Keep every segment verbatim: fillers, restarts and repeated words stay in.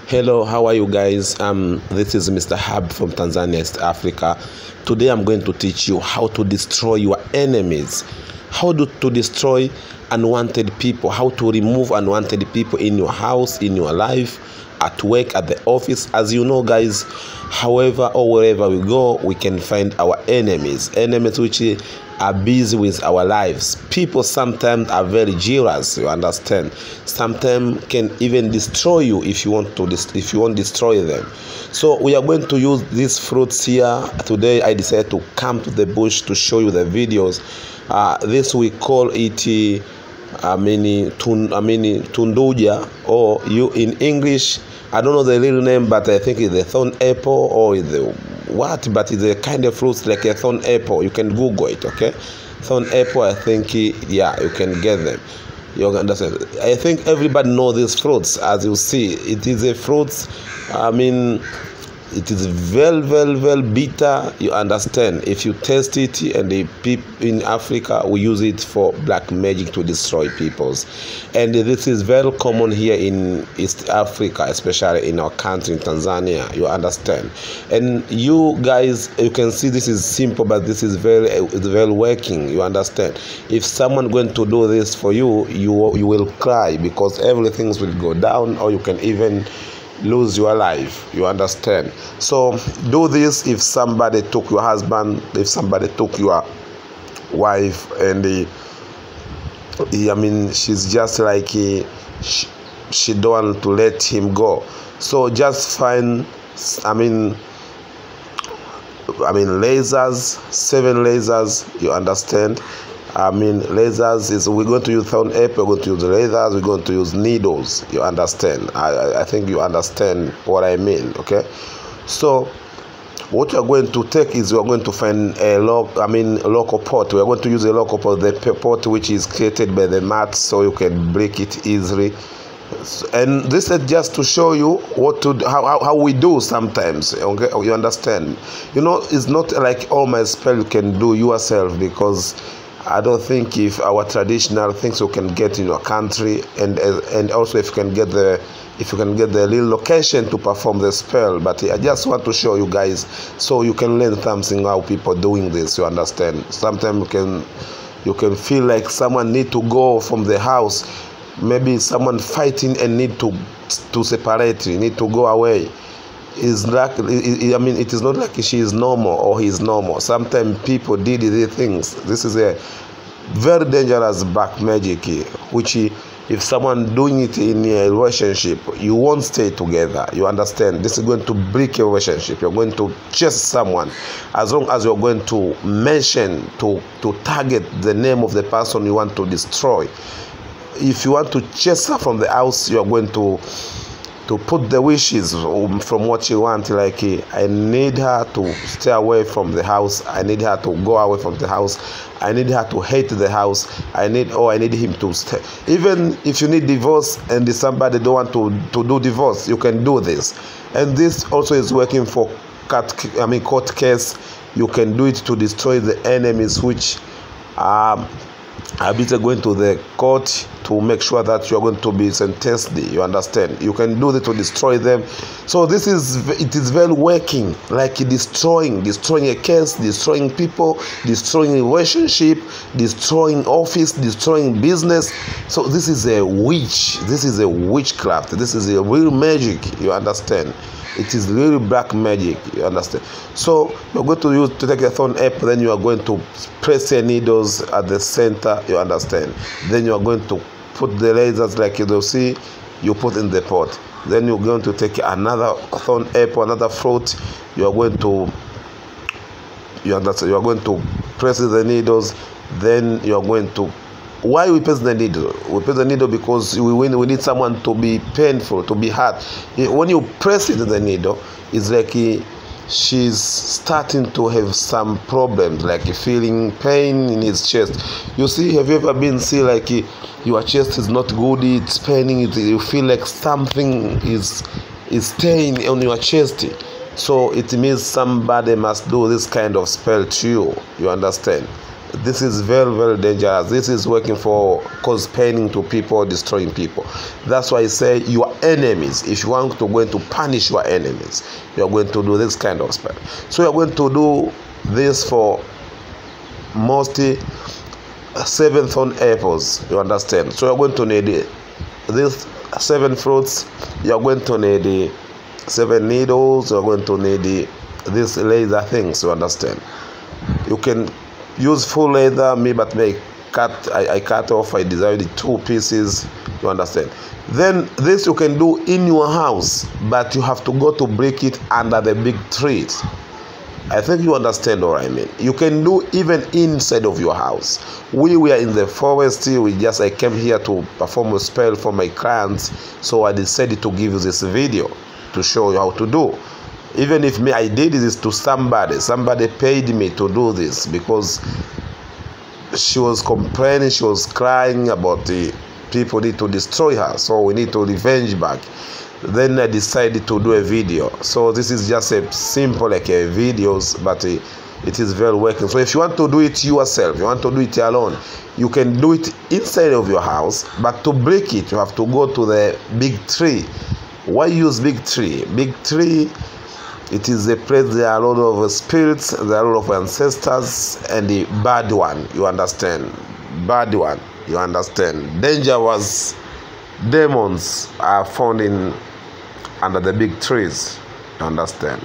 Hello, how are you guys? Um, this is Mister Hub from Tanzania, East Africa. Today I'm going to teach you how to destroy your enemies, how to, to destroy unwanted people, how to remove unwanted people in your house, in your life, at work, at the office. As you know, guys, however or wherever we go, we can find our enemies, enemies which are busy with our lives. People sometimes are very jealous, you understand. Sometimes can even destroy you if you want to if you want to destroy them. So we are going to use these fruits here today. I decided to come to the bush to show you the videos. Uh, this we call it uh, I mean, tun, I mean tunduja, or you in English, I don't know the real name, but I think it's the thorn apple or the what, but it's a kind of fruit like a thorn apple. You can Google it, okay? Thorn apple, I think, yeah, you can get them. You understand? I think everybody knows these fruits. As you see, it is a fruit, I mean, it is very, very, very bitter. You understand? If you taste it, and the people in Africa, we use it for black magic to destroy peoples. And this is very common here in East Africa, especially in our country, in Tanzania. You understand? And you guys, you can see this is simple, but this is very, it's very working. You understand? If someone going to do this for you, you you will cry because everything will go down, or you can even lose your life. You understand? So do this if somebody took your husband, if somebody took your wife, and uh, I mean she's just like uh, she, she don't want to let him go. So just find, I mean I mean lasers, seven lasers. You understand? I mean, lasers is, we're going to use thorn apple, we're going to use lasers, we're going to use needles. You understand? I, I think you understand what I mean, okay? So, what you're going to take is you're going to find a lock, I mean, a local pot. We're going to use a local pot, the pot which is created by the mat, so you can break it easily. And this is just to show you what to how, how, how we do sometimes, okay? You understand? You know, it's not like all my spell you can do yourself, because I don't think if our traditional things you can get in your country, and and also if you can get the if you can get the real location to perform the spell. But I just want to show you guys so you can learn something how people doing this. You understand? Sometimes you can you can feel like someone need to go from the house, maybe someone fighting and need to to separate, need to go away. Is like, I mean, it is not like she is normal or he is normal. Sometimes people did these things. This is a very dangerous black magic, which if someone doing it in a relationship, you won't stay together. You understand? This is going to break your relationship. You're going to chase someone. As long as you're going to mention, to, to target the name of the person you want to destroy. If you want to chase her from the house, you're going to to put the wishes from what you want, like I need her to stay away from the house, I need her to go away from the house, I need her to hate the house, I need or I need him to stay. Even if you need divorce and somebody don't want to, to do divorce, you can do this. And this also is working for court, I mean court case. You can do it to destroy the enemies which um are busy going to the court to make sure that you are going to be sentenced. You understand? You can do this to destroy them. So this is, it is very working, like destroying, destroying a case, destroying people, destroying relationship, destroying office, destroying business. So this is a witch. This is a witchcraft. This is a real magic. You understand? It is really black magic. You understand? So you're going to use to take a thorn apple, then you are going to press your needles at the center. You understand? Then you are going to put the lasers like you see. You put in the pot. Then you're going to take another thorn apple, another fruit. You are going to you understand? You are going to press the needles. Then you are going to. Why we press the needle? We press the needle because we we need someone to be painful, to be hurt. When you press it the needle, it's like she's starting to have some problems, like feeling pain in his chest. You see, have you ever been see like your chest is not good, it's paining, it, you feel like something is is staying on your chest. So it means somebody must do this kind of spell to you. You understand? This is very, very dangerous. This is working for cause pain to people, destroying people. That's why I say your enemies, if you want to go to punish your enemies, you're going to do this kind of spell. So you're going to do this for mostly seven thorn apples, you understand? So you're going to need these seven fruits, you're going to need seven needles, you're going to need these laser things, you understand? You can use full leather, me but may cut I, I cut off, I designed two pieces, you understand? Then this you can do in your house, but you have to go to break it under the big trees. I think you understand what I mean. You can do even inside of your house. We were in the forest, we just I came here to perform a spell for my clients, so I decided to give you this video to show you how to do. Even if me I did this to somebody, somebody paid me to do this because she was complaining, she was crying about the people need to destroy her, so we need to revenge back. Then I decided to do a video. So this is just a simple like a videos, but it, it is very working. So if you want to do it yourself, you want to do it alone, you can do it inside of your house, but to break it you have to go to the big tree. Why use big tree? Big tree, it is a place there are a lot of spirits, there are a lot of ancestors, and the bad one, you understand? Bad one, you understand? Dangerous demons are found in under the big trees, you understand?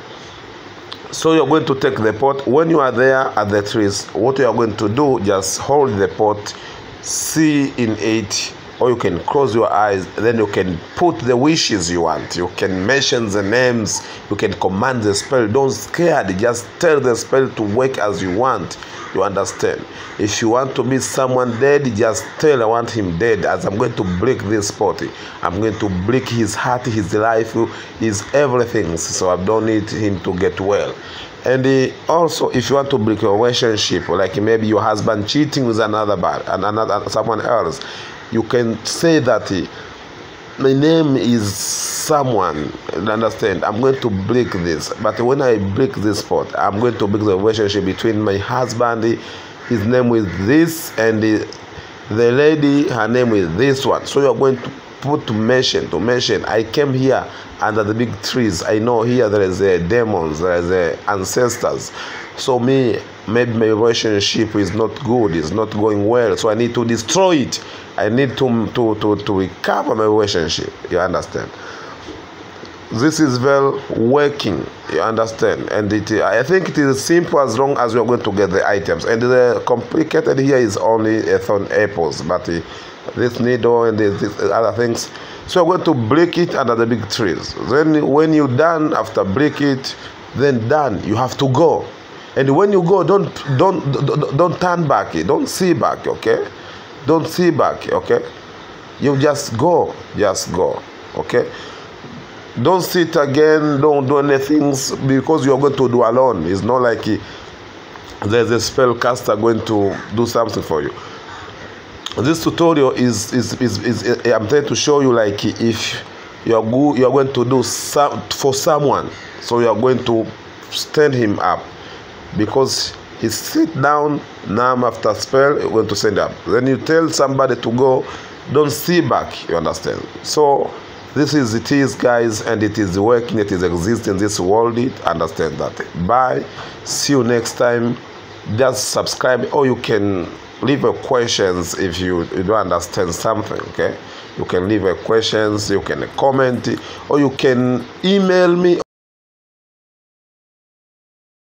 So you're going to take the pot. When you are there at the trees, what you are going to do, just hold the pot, see in it, or you can close your eyes, then you can put the wishes you want. You can mention the names, you can command the spell. Don't scare it, just tell the spell to work as you want, you understand? If you want to be someone dead, just tell I want him dead, as I'm going to break this pot. I'm going to break his heart, his life, his everything, so I don't need him to get well. And uh, also, if you want to break your relationship, like maybe your husband cheating with another bar and another someone else, you can say that uh, my name is someone, understand? I'm going to break this, but when I break this pot, I'm going to break the relationship between my husband, his name is this, and the, the lady, her name is this one. So you're going to put to mention, to mention, I came here under the big trees. I know here there is a demons, there is a ancestors. So me, maybe my relationship is not good, it's not going well, so I need to destroy it. I need to to to, to recover my relationship, you understand? This is very working, you understand? And it, I think it is simple as long as we are going to get the items. And the complicated here is only a thorn apples, but uh, this needle and this, this other things. So we're going to break it under the big trees. Then when you're done, after break it, then done, you have to go. And when you go, don't don't don't, don't turn back, don't see back, okay? Don't see back, okay? You just go, just go, okay? Don't sit again, don't do anything because you're going to do alone. It's not like there's a spellcaster going to do something for you. This tutorial is, is, is, is, is I'm trying to show you like if you're, go, you're going to do some, for someone. So you're going to stand him up because he sit down, now after spell, you're going to stand up. Then you tell somebody to go, don't see back, you understand? So this is it is, guys, and it is working, it is existing in this world, understand that. Bye, see you next time. Just subscribe, or you can leave a questions if you, you don't understand something, okay? You can leave a questions, you can comment, or you can email me.